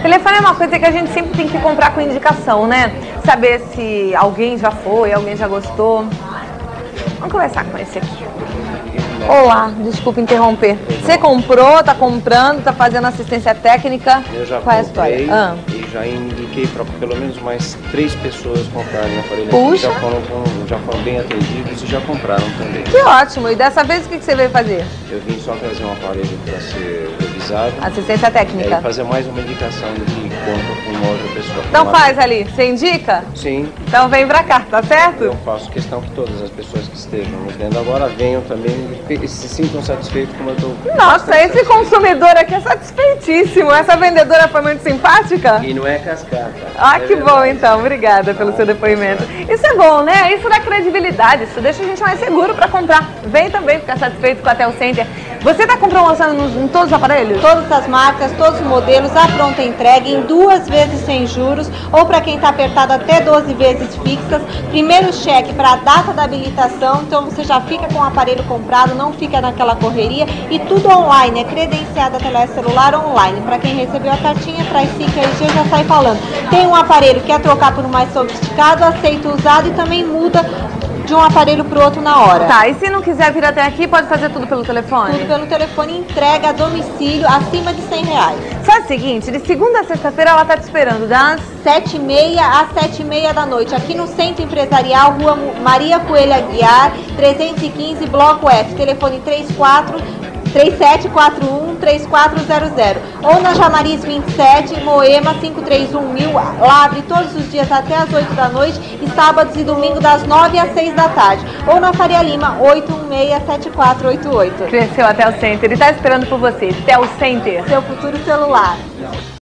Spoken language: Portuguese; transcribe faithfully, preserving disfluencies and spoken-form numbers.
Telefone é uma coisa que a gente sempre tem que comprar com indicação, né? Saber se alguém já foi, alguém já gostou. Vamos conversar com esse aqui. Olá, desculpa interromper. Você comprou, tá comprando, tá fazendo assistência técnica? Eu já Qual é a comprei história? Ah. e já indiquei para pelo menos mais três pessoas comprarem aparelho. Puxa. Já foram, já foram bem atendidos e já compraram também. Que ótimo! E dessa vez o que você veio fazer? Eu vim só trazer um aparelho para ser revisado. Assistência técnica. E fazer mais uma indicação de compra com uma outra pessoa. Então faz ali, você indica? Sim. Então vem pra cá, tá certo? Eu faço questão que todas as pessoas que estejam nos vendo agora venham também e se sintam satisfeitos como eu estou. Nossa, esse consumidor aqui é satisfeitíssimo. Essa vendedora foi muito simpática? E não é cascata. Ah, é que verdade. bom então. Obrigada pelo seu depoimento. Isso é bom, né? Isso dá credibilidade. Isso deixa a gente mais seguro para comprar. Vem também ficar satisfeito com a Telcenter. Você está com promoção nos, em todos os aparelhos? Todas as marcas, todos os modelos, a pronta entrega em duas vezes sem juros ou para quem está apertado até doze vezes fixas. Primeiro cheque para a data da habilitação, então você já fica com o aparelho comprado, não fica naquela correria e tudo online, é credenciada Telecelular online. Para quem recebeu a cartinha, traz cinco aí já sai falando. Tem um aparelho que quer trocar por um mais sofisticado, aceita o usado e também muda de um aparelho para o outro na hora. Tá, e se não quiser vir até aqui, pode fazer tudo pelo telefone? Tudo pelo telefone, entrega a domicílio acima de cem reais. Faz o seguinte, de segunda a sexta-feira ela tá te esperando, das sete e meia às sete e meia da noite, aqui no Centro Empresarial, Rua Maria Coelho Aguiar, trezentos e quinze, Bloco F, telefone três quatro três sete quatro um três quatro zero zero ou na Jamariz vinte e sete, Moema cinco três um mil, lá abre todos os dias até as oito da noite e sábados e domingos das nove às seis da tarde, ou na Faria Lima oito um seis sete quatro oito oito. Cresceu a Telcenter, ele tá esperando por você. Telcenter, seu futuro celular.